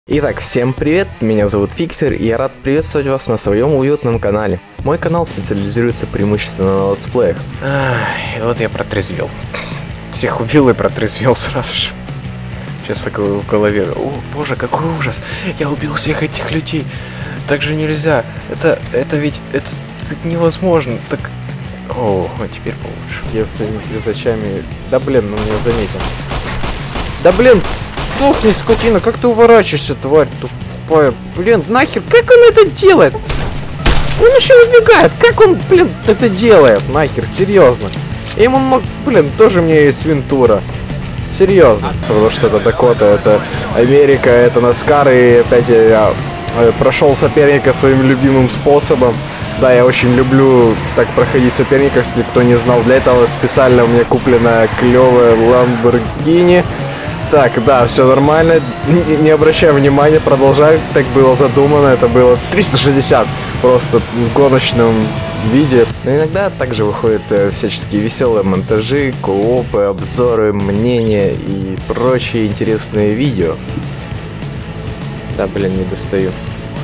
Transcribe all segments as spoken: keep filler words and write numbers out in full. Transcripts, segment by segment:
Итак, всем привет, меня зовут Фиксер, и я рад приветствовать вас на своем уютном канале. Мой канал специализируется преимущественно на летсплеях. Ах, и вот я протрезвел. Всех убил и протрезвел сразу же. Сейчас такое в голове. О, боже, какой ужас! Я убил всех этих людей! Так же нельзя! Это, это ведь, это, это невозможно! Так... О, а теперь получше. Я своими глазачами... Да блин, ну меня заметил. Да блин! Сдохни, скотина, как ты уворачиваешься, тварь тупая? Блин, нахер, как он это делает? Он еще убегает, как он, блин, это делает? Нахер, серьезно. И ему мог, блин, тоже мне есть Вентура. Серьезно. Потому что это Дакота, это Америка, это Наскар, и опять я прошел соперника своим любимым способом. Да, я очень люблю так проходить соперников, если кто не знал. Для этого специально у меня куплена клевая Lamborghini. Так, да, все нормально, не, не обращай внимания, продолжай, так было задумано, это было триста шестьдесят, просто в гоночном виде. Но иногда также выходят э, всяческие веселые монтажи, коопы, обзоры, мнения и прочие интересные видео. Да, блин, не достаю.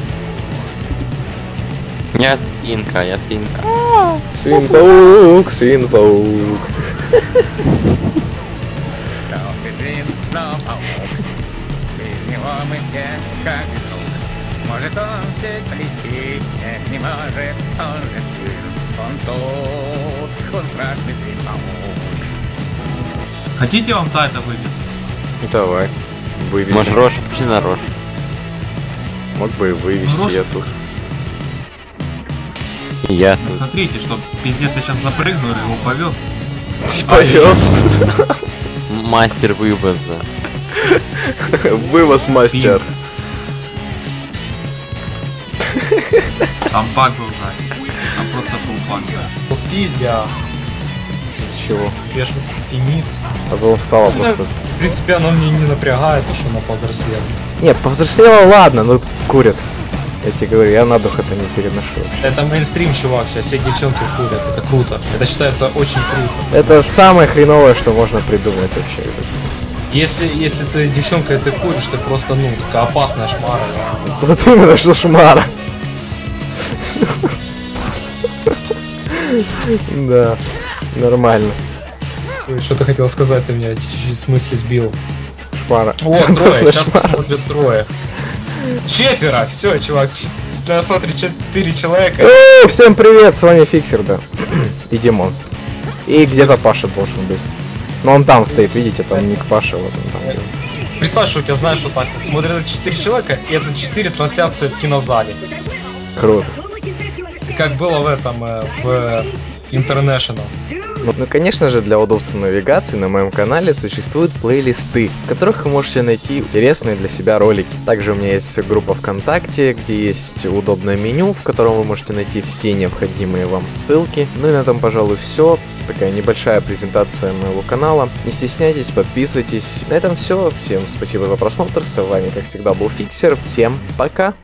Я свинка, я свинка. Свин-паук, свин-паук. Без него мы все как друг. Может он все плести, не может, он же свин. Он тут, он страшный свин-паук. Хотите вам тайта вывез? Давай, вывези. Может, Рош, пошли на Рош. Мог бы и вывести Рош? я тут. И я. Ну, смотрите, что пиздец, я сейчас запрыгну и его повез. Повез. Мастер вывоза. Вывоз мастер. Там баг был сзади. Там просто был баг сзади. Си для Чего? пеших единиц. А то он стало Ну, просто. В принципе, оно мне не напрягает, то что оно повзрослело. Нет, повзрослело, ладно, но курят. Я тебе говорю, я на дух это не переношу. Это мейнстрим, чувак, сейчас все девчонки курят, это круто. Это считается очень круто. Это самое хреновое, что можно придумать вообще. Если, если ты девчонка и ты куришь, ты просто, ну, такая опасная шмара. ясно. Вот именно, что шмара. Да, нормально. Ой, что ты хотел сказать, ты меня чуть-чуть с мысли сбил. Шмара. О, трое, сейчас Шмара. посмотрят трое. Четверо, все, чувак, ч- да, смотри, четыре человека. О, всем привет, с вами Фиксер, да. И Димон. И где-то Паша должен быть. Но он там стоит, видите, там ник Паша, вот он там. Представь, что у тебя, знаешь, что так вот смотрят четыре человека, и это четыре трансляции в кинозале. Круто. Как было в этом, э, в International. Ну, ну, конечно же, для удобства навигации на моем канале существуют плейлисты, в которых вы можете найти интересные для себя ролики. Также у меня есть группа ВКонтакте, где есть удобное меню, в котором вы можете найти все необходимые вам ссылки. Ну и на этом, пожалуй, все. Такая небольшая презентация моего канала. Не стесняйтесь, подписывайтесь. На этом все. Всем спасибо за просмотр. С вами, как всегда, был Фиксер. Всем пока!